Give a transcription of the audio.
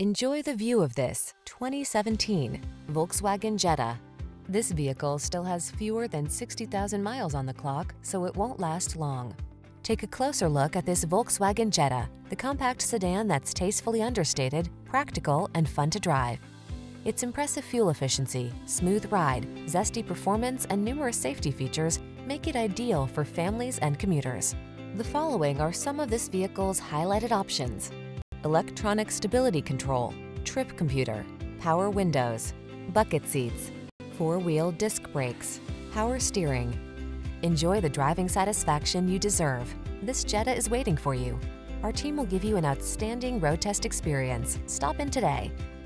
Enjoy the view of this 2017 Volkswagen Jetta. This vehicle still has fewer than 60,000 miles on the clock, so it won't last long. Take a closer look at this Volkswagen Jetta, the compact sedan that's tastefully understated, practical, and fun to drive. Its impressive fuel efficiency, smooth ride, zesty performance, and numerous safety features make it ideal for families and commuters. The following are some of this vehicle's highlighted options: electronic stability control, trip computer, power windows, bucket seats, four-wheel disc brakes, power steering. Enjoy the driving satisfaction you deserve. This Jetta is waiting for you. Our team will give you an outstanding road test experience. Stop in today.